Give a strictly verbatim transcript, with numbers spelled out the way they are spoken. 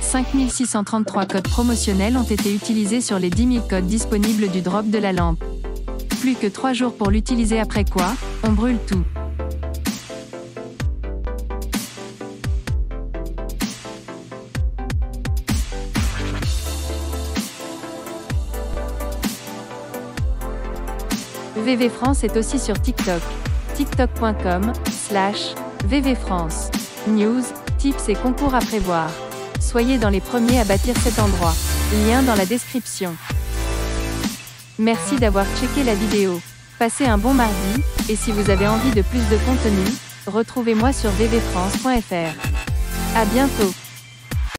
cinq mille six cent trente-trois codes promotionnels ont été utilisés sur les dix mille codes disponibles du drop de la lampe. Plus que trois jours pour l'utiliser, après quoi, on brûle tout. V V France est aussi sur TikTok. tiktok point com slash V V France. News, tips et concours à prévoir. Soyez dans les premiers à bâtir cet endroit. Lien dans la description. Merci d'avoir checké la vidéo. Passez un bon mardi, et si vous avez envie de plus de contenu, retrouvez-moi sur v v france point f r. À bientôt.